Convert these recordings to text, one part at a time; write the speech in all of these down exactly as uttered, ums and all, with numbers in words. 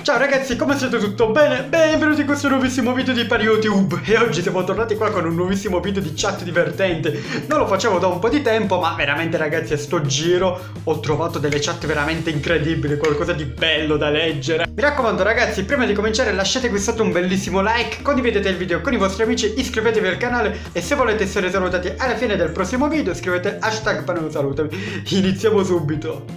Ciao ragazzi, come siete? Tutto bene? Benvenuti in questo nuovissimo video di PariYouTube. E oggi siamo tornati qua con un nuovissimo video di chat divertente. Non lo facevo da un po' di tempo, ma veramente ragazzi a sto giro ho trovato delle chat veramente incredibili, qualcosa di bello da leggere. Mi raccomando ragazzi, prima di cominciare lasciate qui sotto un bellissimo like, condividete il video con i vostri amici, iscrivetevi al canale e se volete essere salutati alla fine del prossimo video scrivete hashtag PariYouTube. Iniziamo subito.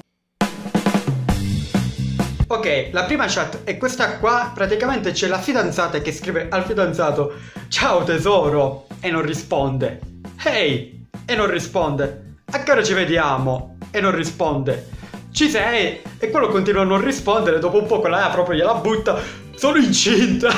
Ok, la prima chat è questa qua. Praticamente c'è la fidanzata che scrive al fidanzato: ciao tesoro, e non risponde. Hey, e non risponde. A che ora ci vediamo? E non risponde. Ci sei? E quello continua a non rispondere. Dopo un po' quella proprio gliela butta: sono incinta.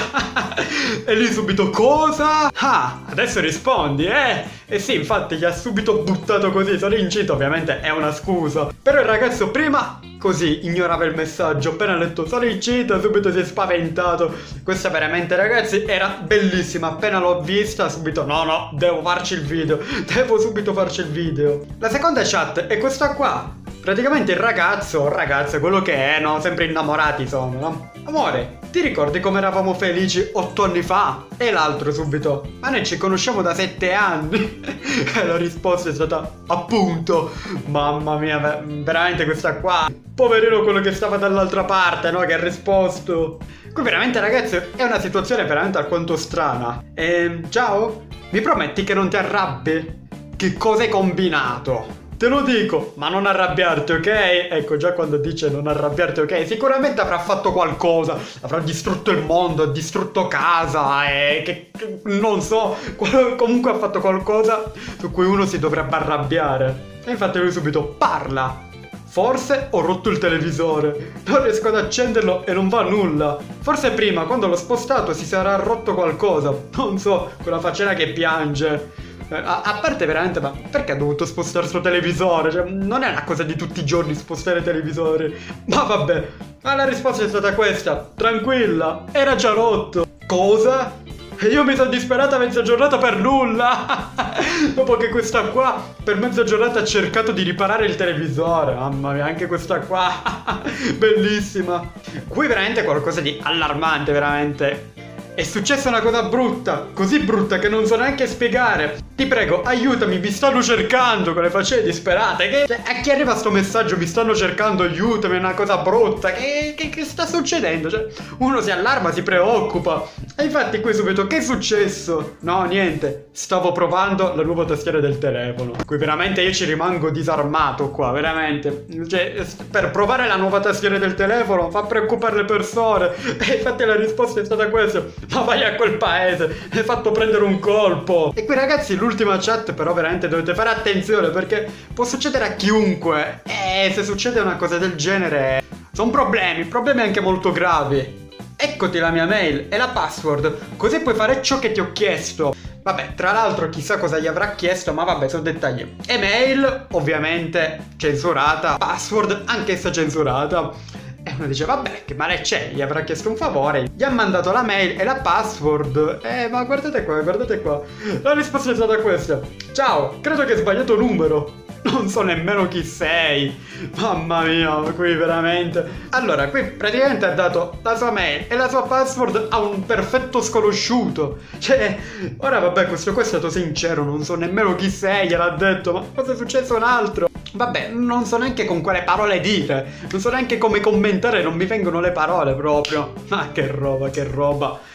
E lì subito: cosa? Ah, adesso rispondi, eh? E sì, infatti gli ha subito buttato così: sono incinta. Ovviamente è una scusa, però il ragazzo prima così ignorava il messaggio. Appena letto sono incinta subito si è spaventato. Questa veramente ragazzi era bellissima. Appena l'ho vista subito: no no, devo farci il video, devo subito farci il video. La seconda chat è questa qua. Praticamente il ragazzo, il ragazzo è quello che è, no? Sempre innamorati sono, no? Amore, ti ricordi come eravamo felici otto anni fa? E l'altro subito: ma noi ci conosciamo da sette anni. E la risposta è stata: appunto. Mamma mia, veramente questa qua. Poverino quello che stava dall'altra parte, no? Che ha risposto. Qui veramente ragazzi è una situazione veramente alquanto strana. Ehm, ciao? Mi prometti che non ti arrabbi? Che cosa hai combinato? Te lo dico, ma non arrabbiarti, ok? Ecco, già quando dice non arrabbiarti, ok? Sicuramente avrà fatto qualcosa. Avrà distrutto il mondo, ha distrutto casa e che, che non so. Comunque ha fatto qualcosa su cui uno si dovrebbe arrabbiare. E infatti lui subito parla. Forse ho rotto il televisore, non riesco ad accenderlo e non va nulla. Forse prima, quando l'ho spostato, si sarà rotto qualcosa. Non so, quella faccina che piange. A, a parte veramente, ma perché ha dovuto spostare il suo televisore? Cioè, non è una cosa di tutti i giorni spostare televisori. Ma vabbè, ma la risposta è stata questa: tranquilla, era già rotto. Cosa? E io mi sono disperata mezza giornata per nulla. Dopo che questa qua per mezza giornata ha cercato di riparare il televisore. Mamma mia, anche questa qua. Bellissima. Qui veramente qualcosa di allarmante, veramente. È successa una cosa brutta, così brutta che non so neanche spiegare. Ti prego, aiutami, mi stanno cercando, con le faccine disperate. Che... Cioè, a chi arriva sto messaggio, mi stanno cercando, aiutami, è una cosa brutta. Che, che, che sta succedendo? Cioè, uno si allarma, si preoccupa. E infatti qui subito, che è successo? No, niente, stavo provando la nuova tastiera del telefono. Qui veramente io ci rimango disarmato qua, veramente. Cioè, per provare la nuova tastiera del telefono fa preoccupare le persone. E infatti la risposta è stata questa: ma vai a quel paese, hai fatto prendere un colpo. E qui ragazzi l'ultima chat però veramente dovete fare attenzione, perché può succedere a chiunque. E se succede una cosa del genere sono problemi, problemi anche molto gravi. Eccoti la mia mail e la password, così puoi fare ciò che ti ho chiesto. Vabbè, tra l'altro chissà cosa gli avrà chiesto, ma vabbè, sono dettagli. Email ovviamente censurata, password anch'essa censurata. E uno dice: vabbè, che male c'è, gli avrà chiesto un favore, gli ha mandato la mail e la password. Eh, ma guardate qua, guardate qua. La risposta è stata questa: ciao, credo che hai sbagliato numero. Non so nemmeno chi sei. Mamma mia, qui veramente. Allora, qui praticamente ha dato la sua mail e la sua password a un perfetto sconosciuto. Cioè, ora vabbè, questo qua è stato sincero, non so nemmeno chi sei, gliel'ha detto, ma cosa è successo un altro? Vabbè, non so neanche con quale parole dire, non so neanche come commentare, non mi vengono le parole proprio. Ma che roba, che roba.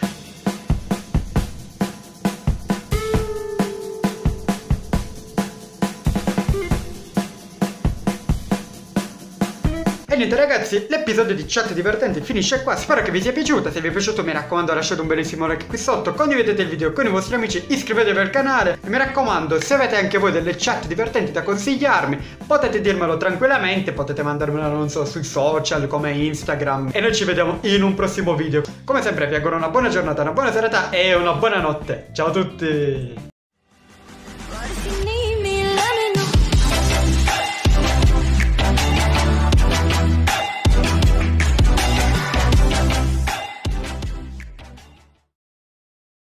E niente ragazzi, l'episodio di chat divertente finisce qua. Spero che vi sia piaciuta. Se vi è piaciuto mi raccomando lasciate un bellissimo like qui sotto, condividete il video con i vostri amici, iscrivetevi al canale. E mi raccomando, se avete anche voi delle chat divertenti da consigliarmi, potete dirmelo tranquillamente, potete mandarmelo non so sui social come Instagram. E noi ci vediamo in un prossimo video. Come sempre vi auguro una buona giornata, una buona serata e una buona notte. Ciao a tutti.